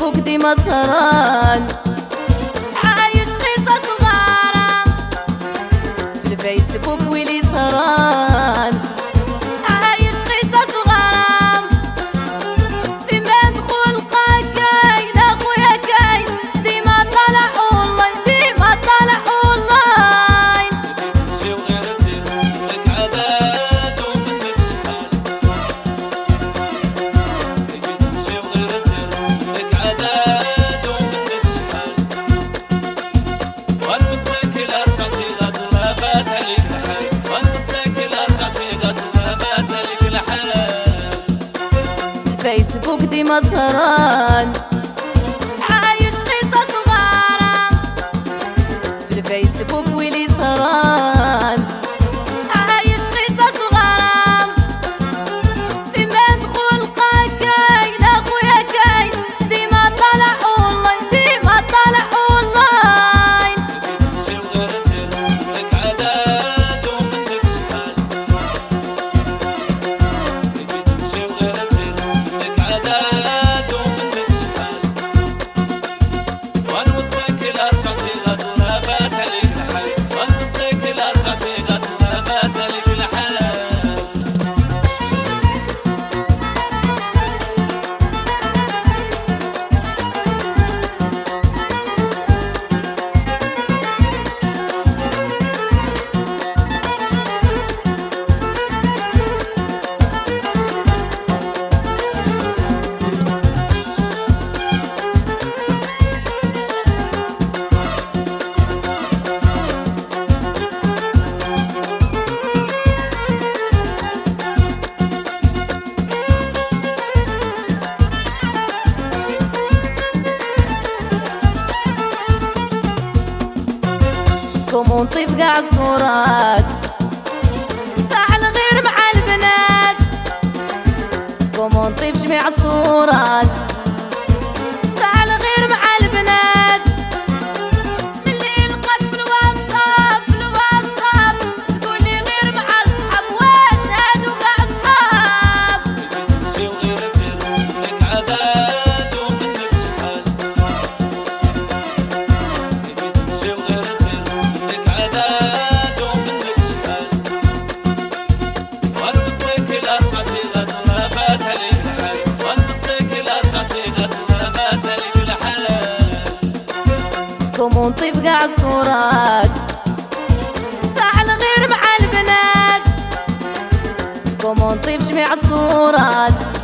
فيسبوك ديما سهران، عايش قصص الغرام في الفيسبوك ويلي سهران، عايش قصص الغرام فيما ندخل لقى كاين اخويا كاين ديما طالع اونلاين ديما طالع اونلاين. تمشي وغير سير لك عادات ومنك شحال، تمشي وغير سير لك عادات ومنك شحال، والمساكل رجعتي غدوة بات عليك الحال، والمساكل رجعتي غدوة بات عليك الحال. الفيسبوك ديما سهران، عايش قصص الغرام في الفيسبوك ويلي سهران، عايش قصص الغرام فيما ندخل لقى كاين اخويا كاين ديما طالع اونلاين ديما طالع اونلاين. تمشي وغير سير لك عادات ومنك شحال، تمشي وغير سير لك عادات ومنك شحال، والمساكل رجعتي غدوة بات عليك الحال، والمساكل رجعتي غدوة بات عليك الحال. كومونطي في قاع الصورات تفاعل غير مع البنات، كومونطي في جميع الصورات تفاعل غير مع البنات، ملي لقاك في الواتساب تقولي غير مع الصحاب واش هادو قاع صحاب. تمشي وغير سير لك عادات ومنك شحال، تمشي وغير سير لك عادات ومنك شحال، والمساكل رجعتي غدوة بات عليك الحال، والمساكل رجعتي غدوة بات عليك الحال. كومونطي في قاع الصورات تفاعل غير مع البنات، كومونطي في جميع الصورات